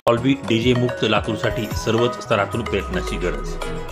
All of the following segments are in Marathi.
डॉल्बी डीजे मुक्त लातूरसाठी सर्वच स्तरातून प्रयत्नाची गरज।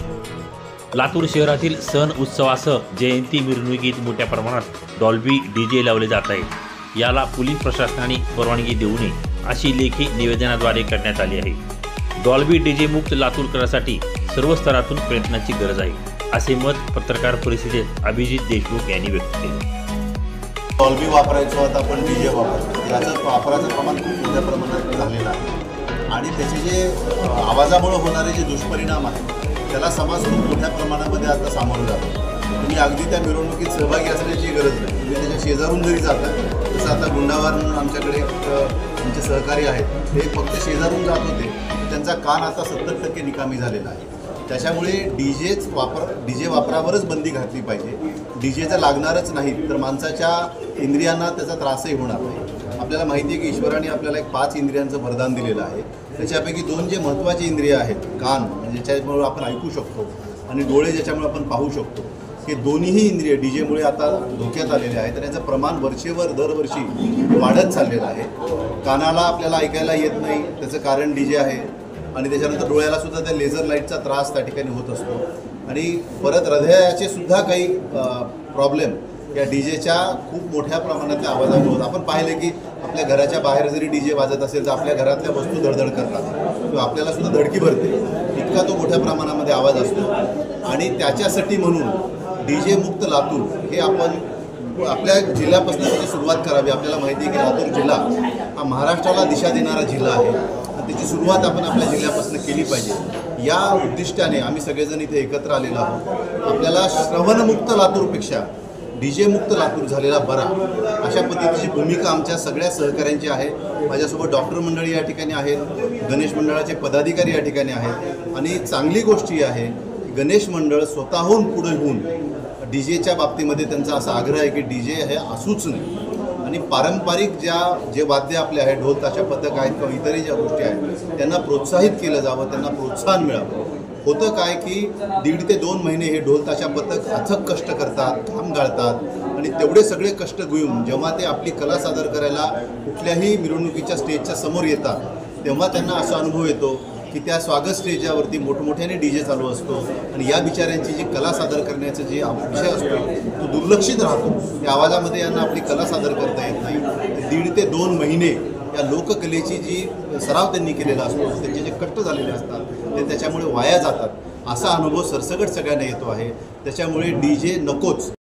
लातूर शहरातील सण उत्सवासह जयंती मिरवणुकीत मोठ्या प्रमाणात डॉल्बी डीजे लावले जात आहे। याला पोलीस प्रशासनाने परवानगी देऊ नये अशी लेखी निवेदनाद्वारे करण्यात आली आहे। डॉल्बी डीजे मुक्त लातूर करण्यासाठी सर्व स्तरातून प्रयत्नाची गरज आहे, असे मत पत्रकार परिषदेत अभिजित देशमुख यांनी व्यक्त केले। डॉल्बी वापरायचो आता आपण डीजे वापरतो, याचं वापराचं प्रमाण खूप मोठ्या प्रमाणात झालेलं आहे आणि त्याचे जे आवाजामुळे होणारे जे दुष्परिणाम आहेत त्याला समाज खूप मोठ्या प्रमाणामध्ये आता सामोरं जातो। तुम्ही अगदी त्या मिरवणुकीत सहभागी असण्याची गरज नाही, तुम्ही त्याच्या शेजारून जरी जाता, जसं आता गुंडावार म्हणून आमच्याकडे आमचे सहकारी आहेत, ते फक्त शेजारून जात होते, त्यांचा कान आता 70% निकामी झालेला आहे। त्याच्यामुळे डीजे वापरावरच बंदी घातली पाहिजे। डीजे जर लागणारच नाही तर माणसाच्या इंद्रियांना त्याचा त्रासही होणार नाही। आपल्याला माहिती आहे की ईश्वराने आपल्याला एक 5 इंद्रियांचं वरदान दिलेलं आहे, त्याच्यापैकी 2 जे महत्त्वाचे इंद्रिय आहेत, कान ज्याच्यामुळे आपण ऐकू शकतो आणि डोळे ज्याच्यामुळे आपण पाहू शकतो, हे दोन्हीही इंद्रिय डीजेमुळे आता धोक्यात आलेले आहेत आणि याचं प्रमाण वर्षेवर दरवर्षी वाढत चाललेलं आहे। कानाला आपल्याला ऐकायला येत नाही, त्याचं कारण डीजे आहे आणि त्याच्यानंतर डोळ्याला सुद्धा त्या लेझर लाईटचा त्रास त्या ठिकाणी होत असतो आणि परत हृदयाचे सुद्धा काही प्रॉब्लेम या डीजेच्या खूप मोठ्या प्रमाणातल्या आवाजामुळे होतात। आपण पाहिलं की आपल्या घराच्या बाहेर जरी डीजे वाजत असेल तर आपल्या घरातल्या वस्तू धडधड करतात किंवा आपल्याला सुद्धा धडकी भरते, इतका तो मोठ्या प्रमाणामध्ये आवाज असतो आणि त्याच्यासाठी म्हणून डीजे मुक्त लातूर हे आपण आपल्या जिल्ह्यापासून त्याची सुरुवात करावी। आपल्याला माहिती आहे की लातूर जिल्हा हा महाराष्ट्राला दिशा देणारा जिल्हा आहे आणि त्याची सुरुवात आपण आपल्या जिल्ह्यापासून केली पाहिजे। या उद्दिष्टाने आम्ही सगळेजण इथे एकत्र आलेलो आहोत। आपल्याला श्रवणमुक्त लातूरपेक्षा डीजे मुक्त लातूर झालेला बरा, अशा पद्धतीची भूमिका आमच्या सगळ्या सहकाऱ्यांची आहे। माझ्यासोबत डॉक्टर मंडळी या ठिकाणी आहेत, गणेश मंडळाचे पदाधिकारी या ठिकाणी आहेत आणि चांगली गोष्ट ही आहे की गणेश मंडळ स्वतःहून पुढे होऊन डीजेच्या बाबतीमध्ये त्यांचा असा आग्रह आहे की डीजे हे असूच नाही आणि पारंपरिक जे वाद्य आपले आहेत, ढोल ताशा पथक आहेत किंवा इतरही ज्या गोष्टी आहेत त्यांना प्रोत्साहित केलं जावं, त्यांना प्रोत्साहन मिळावं। होतं काय की 1.5 ते 2 महिने हे ढोल ताशा पथक अथक कष्ट करतात, घाम गाळतात आणि तेवढे सगळे कष्ट घेऊन जेव्हा ते आपली कला सादर करायला कुठल्याही मिरवणुकीच्या स्टेजच्या समोर येतात तेव्हा त्यांना असा अनुभव येतो की त्या स्वागत स्टेजवरती मोठमोठ्याने डीजे चालू असतो आणि या बिचाऱ्यांची जी कला सादर करण्याचा जे विषय असतो तो दुर्लक्षित राहतो। त्या आवाजामध्ये यांना आपली कला सादर करता येत नाही। 1.5 ते 2 महिने या लोककलेची जी सराव त्यांनी केलेला असतो, त्यांचे जे कष्ट झालेले असतात ते त्याच्यामुळे वाया जातात, असा अनुभव सरसकट सगळ्यांना येतो आहे। त्याच्यामुळे डीजे नकोच।